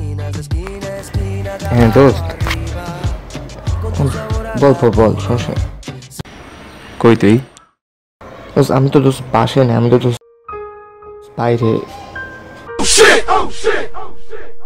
হ্যাঁ দোস্ত, বল বল বল, সমস্যা নেই। কই তুই? দোস্ত আমি তো দোস্ত বাসায় নেই, আমি তো দোস্ত বাইরে।